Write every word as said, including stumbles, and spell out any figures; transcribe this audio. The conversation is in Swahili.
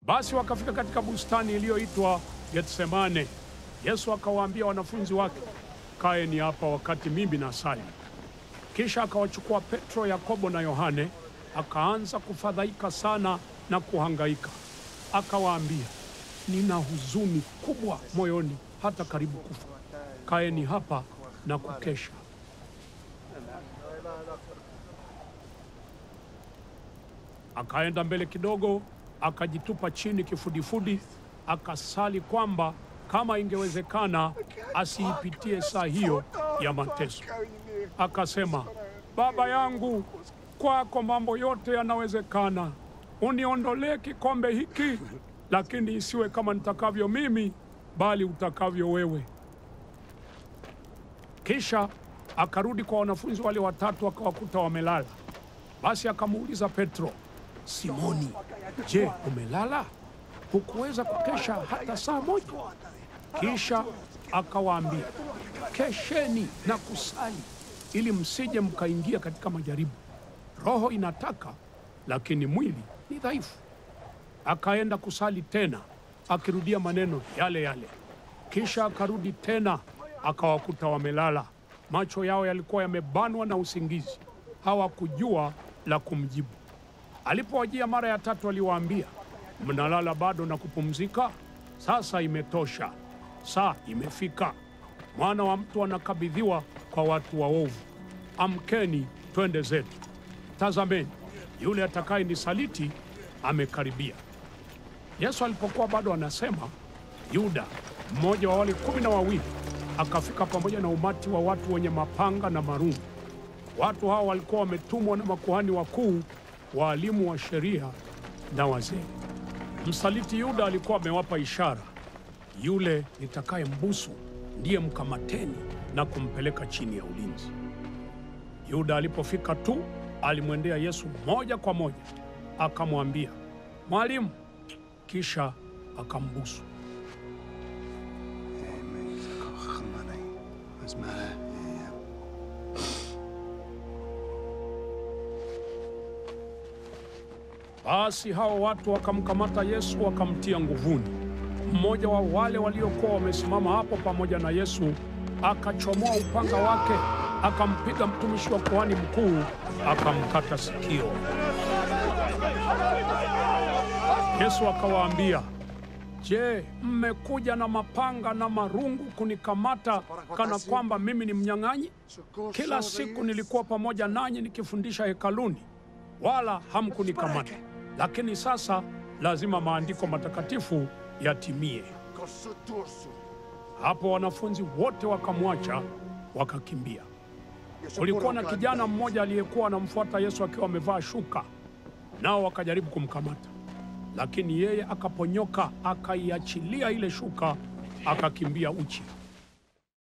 Basi wakafika katika bustani iliyoitwa Getsemane. Yesu akawaambia wanafunzi wake, kaeni hapa wakati mimi nasali. Kisha akawachukua Petro, Yakobo na Yohane, akaanza kufadhaika sana na kuhangaika. Akawaambia, nina huzuni kubwa moyoni hata karibu kufa. Kaeni hapa na kukesha. Akaenda mbele kidogo, akajitupa chini kifudifudi, akasali kwamba kama ingewezekana asiipitie saa hiyo ya mateso. Akasema, Baba yangu, kwako mambo yote yanawezekana. Uniondolee kikombe hiki, lakini isiwe kama nitakavyo mimi, bali utakavyo wewe. Kisha akarudi kwa wanafunzi wale watatu, akawakuta wamelala. Basi akamuuliza Petro, Simoni, je, umelala? Hukuweza kukesha hata saa moja? Kisha akawaambia, kesheni na kusali, ili msije mkaingia katika majaribu. Roho inataka, lakini mwili ni dhaifu. Akaenda kusali tena, akirudia maneno yale yale. Kisha akarudi tena, akawakuta wamelala. Macho yao yalikuwa yamebanwa na usingizi, hawakujua la kumjibu. Alipowajia mara ya tatu, aliwaambia, mnalala bado na kupumzika? Sasa imetosha, saa imefika. Mwana wa mtu anakabidhiwa kwa watu waovu. Amkeni, twende zetu. Tazameni, yule atakaye nisaliti amekaribia. Yesu alipokuwa bado anasema, Yuda, mmoja wa wale kumi na wawili, akafika pamoja na umati wa watu wenye mapanga na marungu. Watu hao walikuwa wametumwa na makuhani wakuu, walimu wa sheria na wazee. Msaliti Yuda alikuwa amewapa ishara, yule nitakaye mbusu ndiye mkamateni na kumpeleka chini ya ulinzi. Yuda alipofika tu, alimwendea Yesu moja kwa moja, akamwambia, Mwalimu, kisha akambusu. Basi hao watu wakamkamata Yesu, wakamtia nguvuni. Mmoja wa wale waliokuwa wamesimama hapo pamoja na Yesu akachomoa upanga wake, akampiga mtumishi wa kuhani mkuu, akamkata sikio. Yesu akawaambia, je, mmekuja na mapanga na marungu kunikamata kana kwamba mimi ni mnyang'anyi? Kila siku nilikuwa pamoja nanyi nikifundisha hekaluni, wala hamkunikamata. Lakini sasa lazima maandiko matakatifu yatimie. Hapo wanafunzi wote wakamwacha, wakakimbia. Kulikuwa na kijana mmoja aliyekuwa anamfuata Yesu akiwa amevaa shuka, nao wakajaribu kumkamata. Lakini yeye akaponyoka, akaiachilia ile shuka, akakimbia uchi.